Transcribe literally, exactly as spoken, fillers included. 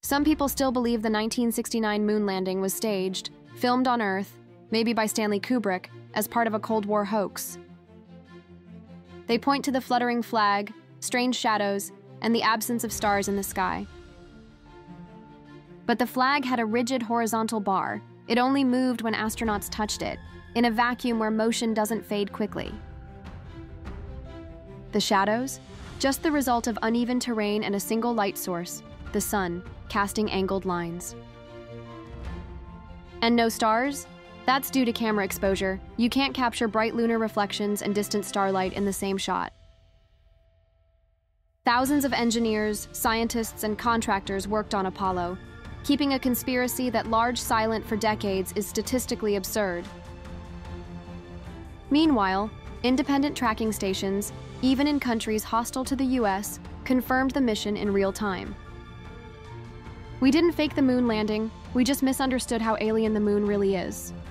Some people still believe the nineteen sixty-nine moon landing was staged, filmed on Earth, maybe by Stanley Kubrick, as part of a Cold War hoax. They point to the fluttering flag, strange shadows, and the absence of stars in the sky. But the flag had a rigid horizontal bar. It only moved when astronauts touched it, in a vacuum where motion doesn't fade quickly. The shadows? Just the result of uneven terrain and a single light source, the sun, casting angled lines. And no stars? That's due to camera exposure. You can't capture bright lunar reflections and distant starlight in the same shot. Thousands of engineers, scientists, and contractors worked on Apollo, keeping a conspiracy that large silent for decades is statistically absurd. Meanwhile, independent tracking stations, even in countries hostile to the U S, confirmed the mission in real time. We didn't fake the moon landing, we just misunderstood how alien the moon really is.